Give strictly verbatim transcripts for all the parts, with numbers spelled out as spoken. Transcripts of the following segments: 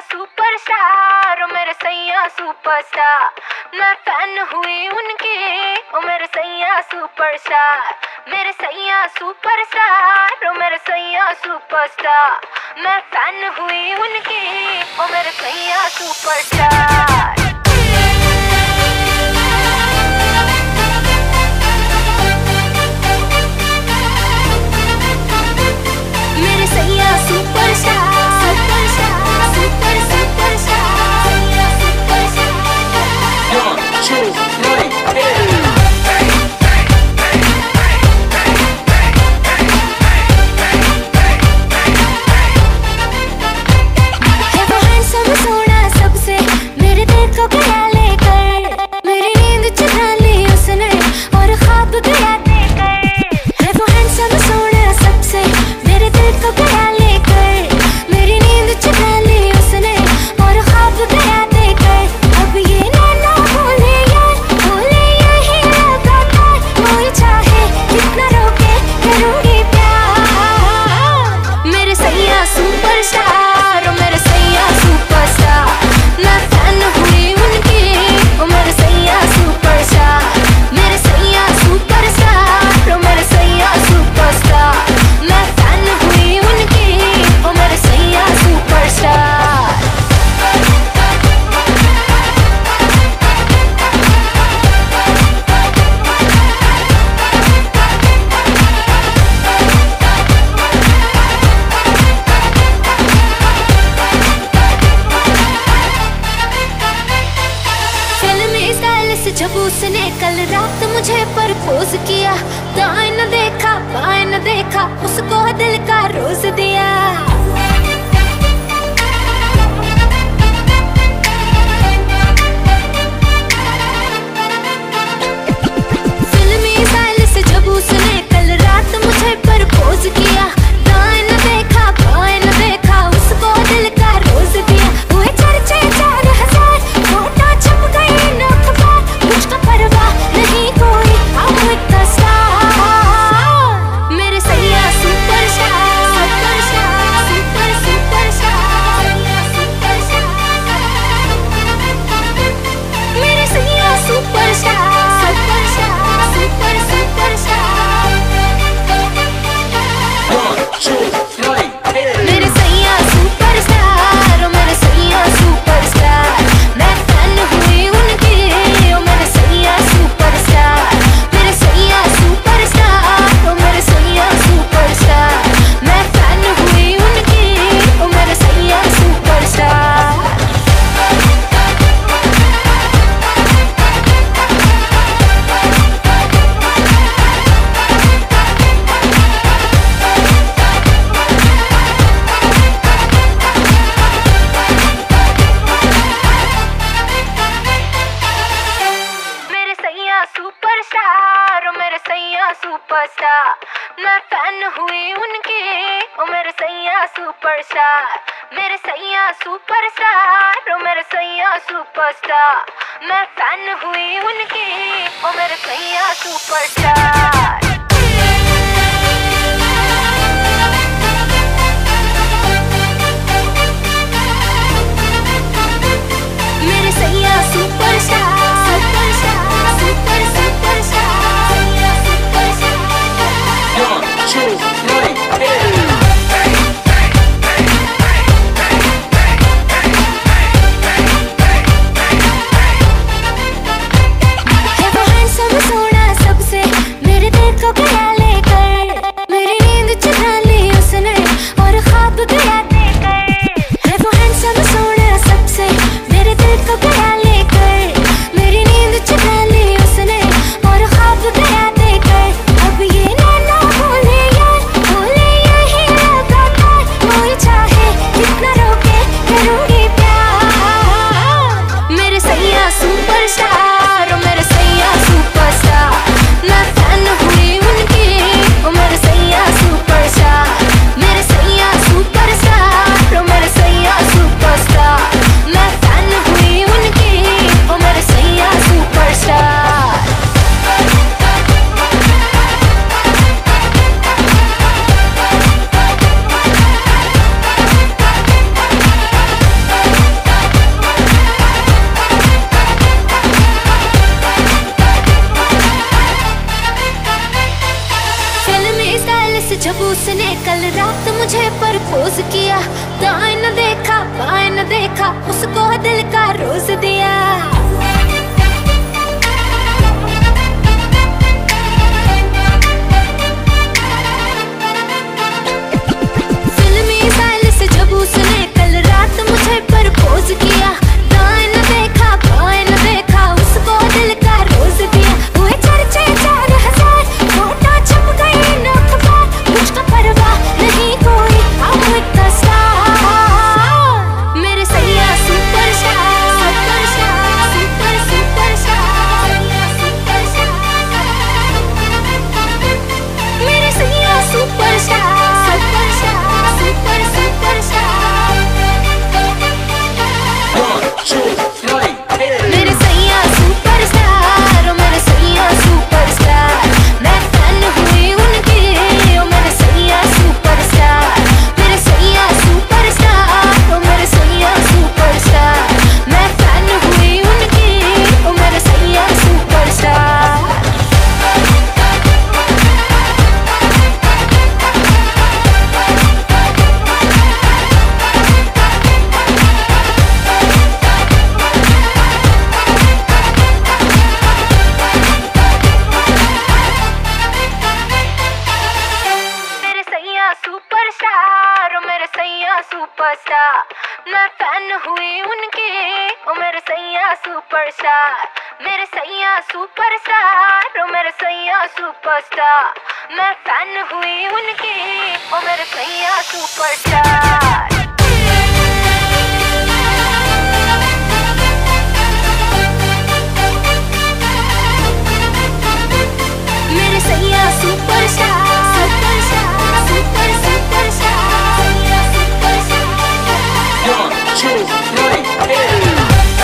Superstar, ओ मेरे सैया superstar. मैं फैन हुई उनकी, ओ मेरे सैया सुपरस्टार। मेरे सैया सुपरस्टार, ओ मेरे सैया सुपरस्टार। मैं फैन हुई उनकी, ओ मेरे सैया सुपरस्टार। मेरे सैया superstar, superstar, super superstar, superstar. One, two, three, hit it. है वो हैंडसम सोना सबसे, मेरे दिल को गया लेकर। मेरी नींद चुरा ली उसने और ख्वाब गया देकर। है वो हैंडसम सोना सबसे, मेरे दिल को गया लेकर। मेरी नींद चुरा ली उसने और ख्वाब गया देकर। अब ये नैना बोले यार, बोले यही लगातार। कोई चाहे कितना रोके, करूंगी प्यार। मेरे सैया सुपरस्टार, ओ मेरे सैया सुपरस्टार। मैं फैन हुई उनकी, ओ मेरे सैया सुपरस्टार। मेरे सैया सुपरस्टार, ओ मेरे सैया सुपरस्टार। मैं फैन हुई उनकी, ओ मेरे सैया सुपरस्टार। फिल्मी स्टाइल से जब उसने कल रात मुझे प्रपोज किया, दाएं न देखा बाएं न देखा, उसको दिल का रोज दिया। फिल्मी स्टाइल से जब उसने कल रात मुझे प्रपोज किया, दाएं न देखा बाएं न देखा, उसको दिल का रोज दिया। हुए चर्चे चार हजार, फोटो छप गई न अखबार। मुझको परवाह नहीं कोई, I'm with the star। मेरे सैया सुपरस्टार, सुपरस्टार, सुपर सुपरस्टार, मेरे सैया superstar, superstar, super superstar. One, two, three, hit it. मेरे सैया सुपरस्टार, ओ मेरे सैया सुपरस्टार। मैं फैन हुई उनकी, ओ मेरे सैया सुपरस्टार। मेरे सैया सुपरस्टार, ओ मेरे सैया सुपरस्टार। मैं फैन हुई उनकी, ओ मेरे सैया सुपरस्टार। मेरे सैया सुपरस्टार, ओ मेरे सैया सुपरस्टार। मैं फैन हुई उनकी, ओ मेरे सैया सुपरस्टार। मेरे सैया सुपरस्टार, ओ मेरे सैया सुपरस्टार। मैं फैन हुई उनकी, ओ मेरे सैया सुपरस्टार। मेरे सैया superstar, superstar, super superstar, superstar. One, two, three, hit it. है वो हैंडसम सोना सबसे, मेरे दिल को मैं फैन हुई उनकी, ओ मेरे सैया सुपरस्टार, मेरे सैया सुपरस्टार, ओ मेरे सैया सुपरस्टार। मैं फैन हुई उनकी, ओ मेरे सैया सुपरस्टार। मेरे सैया superstar, superstar, super superstar, superstar. One, two, three, hit it.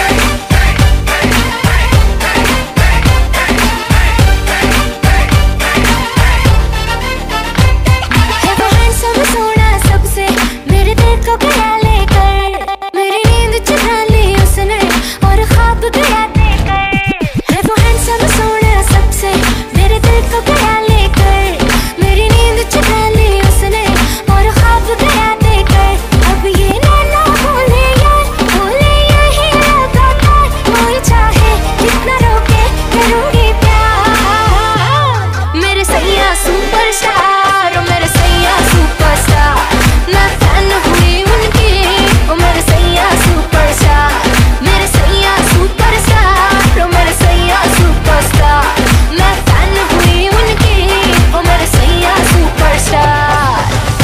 है वो हैंडसम सोना सबसे, मेरे दिल को गया लेकर, मेरी नींद चुरा ली उसने और ख्वाब गया देकर। है वो हैंडसम सोना सबसे, मेरे दिल को गया लेकर, मेरी नींद चुरा ली उसने और ख्वाब गया देकर। अब ये नैना बोले यार, बोले यही लगातार, कोई चाहे कितना रोके करूँगी प्यार। मेरे सैया सुपरस्टार, ओ मेरे सैया सुपरस्टार। मैं फैन हुई उनकी, ओ मेरे सैया सुपरस्टार, मेरे सैया सुपरस्टार, ओ मेरे सैया सुपरस्टार। मैं फैन हुई उनकी, ओ मेरे सैया सुपरस्टार।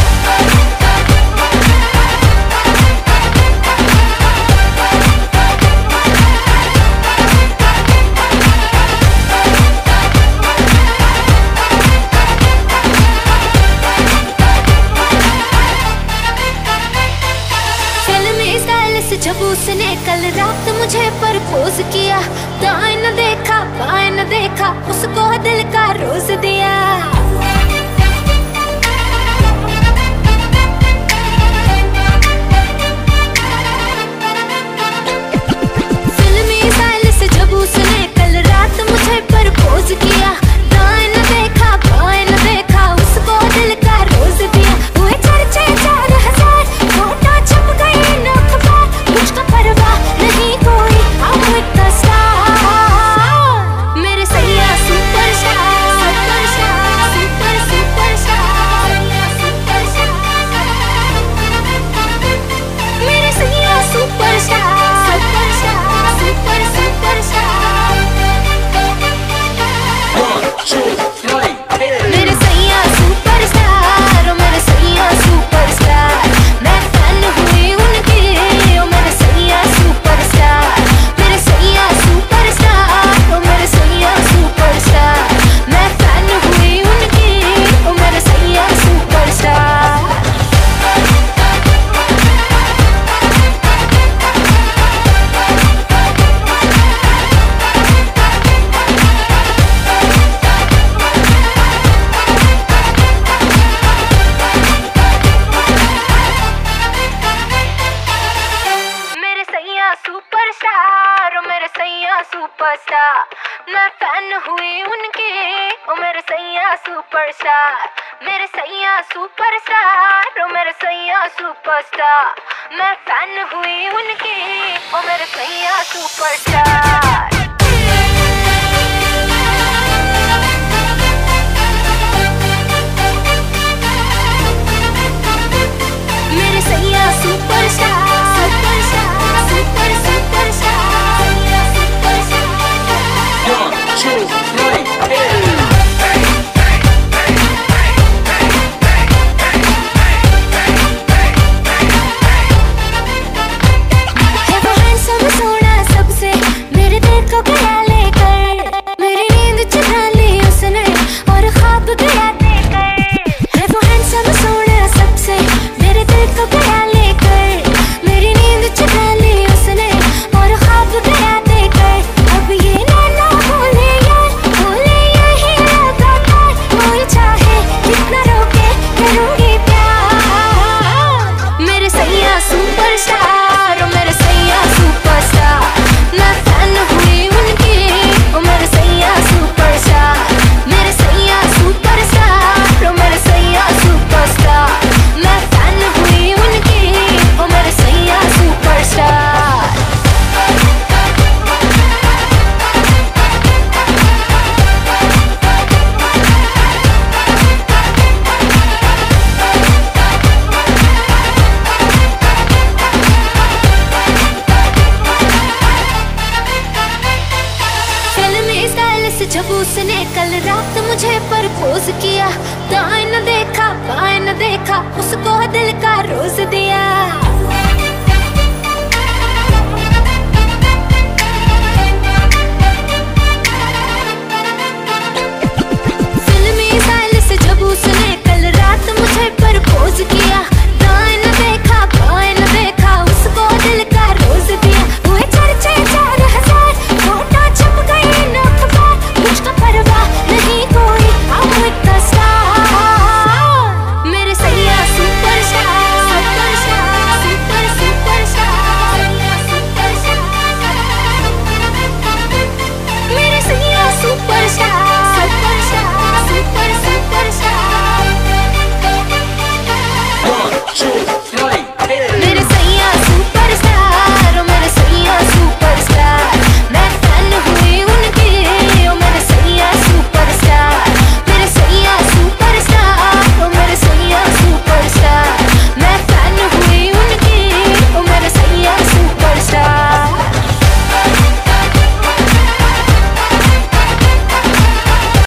फिल्मी स्टाइल से जब उसने कल रात मुझे प्रपोज किया, दाएं न देखा बाएं न देखा, उसको दिल का रोज दिया। फिल्मी स्टाइल से जब उसने कल रात मुझे प्रपोज किया, दाएं न देखा बाएं न देखा, उसको दिल का रोज दिया। हुए चर्चे चार हजार, फोटो छप गई न अखबार, मुझको परवाह नहीं कोई, I'm with the star। मेरे सैया superstar, superstar, super superstar, superstar. मेरे सैया superstar, superstar, super superstar. One, two, three, hit it. मेरे सैया सुपरस्टार, ओ मेरे सैया सुपरस्टार। मैं फैन हुई उनकी, ओ मेरे सैया सुपरस्टार, मेरे सैया सुपरस्टार, ओ मेरे सैया सुपरस्टार। मैं फैन हुई उनकी, ओ मेरे सैया सुपरस्टार। मेरे सैया सुपरस्टार, ओ मेरे सैया सुपरस्टार। मैं फैन हुई उनकी, ओ मेरे सैया सुपरस्टार, मेरे सैया सुपरस्टार, ओ मेरे सैया सुपरस्टार। मैं फैन हुई उनकी, ओ मेरे सैया सुपरस्टार।